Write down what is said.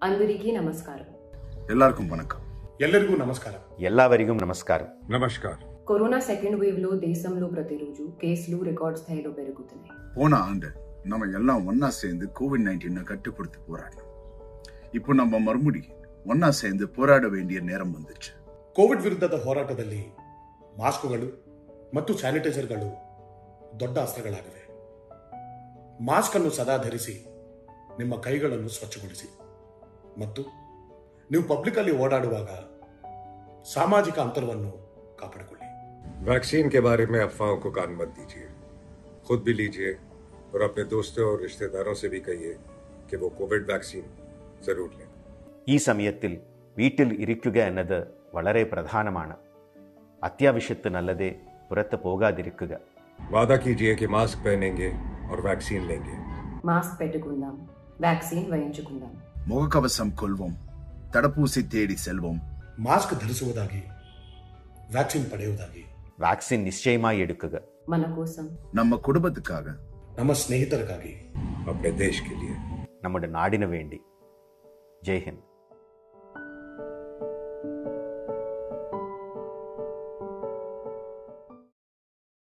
అందరికీ నమస్కారం. ಎಲ್ಲರಿಗೂ ವಣಕಂ. ಎಲ್ಲರಿಗೂ ನಮಸ್ಕಾರ. ಎಲ್ಲವರಿಗೂ ನಮಸ್ಕಾರ. నమస్కార్. కరోనా సెకండ్ వేవ్ లో దేశంలో ప్రతిరోజు కేసులు రికార్డ్ స్థాయిలో పెరుగుతున్నాయి. போன ஆண்டு நம்ம எல்லாம் ஒன்னா சேர்ந்து கோவிட்-19 கட்டுப்படுத்தி போராடணும். இப்போ நம்ம மறுபடி ஒன்னா சேர்ந்து போராட வேண்டிய நேரம் வந்துச்சு. ಕೋವಿಡ್ ವಿರುದ್ಧದ ಹೋರಾಟದಲ್ಲಿ ಮಾಸ್ಕ್ಗಳು ಮತ್ತು ಸ್ಯಾನಿಟೈಸರ್ಗಳು ದೊಡ್ಡ ಅಸ್ತ್ರಗಳಾಗಿವೆ. ಮಾಸ್ಕ್ ಅನ್ನು ಸದಾ ಧರಿಸಿ, ನಿಮ್ಮ ಕೈಗಳನ್ನು ಸ್ವಚ್ಛಗೊಳಿಸಿ ಮತ್ತು ನೀವು ಪಬ್ಲಿಕ್ ಅಲ್ಲಿ ಓಡಾಡುವಾಗ ಸಾಮಾಜಿಕ ಅಂತರವನ್ನು ಕಾಪಾಡಿಕೊಳ್ಳಿ. वैक्सीन के बारे में अफवाहों को कान मत दीजिए. खुद भी लीजिए और अपने दोस्तों और रिश्तेदारों से भी कहिए कि वो कोविड वैक्सीन जरूर लें. ഈ സമയത്തിൽ വീട്ടിൽ ഇരിക്കുക എന്നത് വളരെ പ്രധാനമാണ്. അത്യാവശ്യത്തിനല്ലാതെ പുറത്ത് പോകാതിരിക്കുക. वादा कीजिए कि मास्क पहनेंगे और वैक्सीन लेंगे. మాస్క్ పెట్టుకుందాం, వ్యాక్సిన్ వేయించుకుందాం. முகக்கவசம் கொள்வோம், தடுப்பூசி தேடி செல்வோம். ಮಾಸ್ಕ್ ಧರಿಸುವುದಾಗಿ, ವ್ಯಾಕ್ಸಿನ್ ಪಡೆಯುವುದಾಗಿ. ವ್ಯಾಕ್ಸಿನ್ ನಿಶ್ಚಯമായി എടുക്കുക. మన కోసం, நம்ம குடும்பத்துக்காக, ನಮ್ಮ ಸ್ನೇಹಿತರಿಗಾಗಿ, अपने देश के लिए. നമ്മുടെ നാടിനു വേണ്ടി. ജയ് ഹിന്ദ്.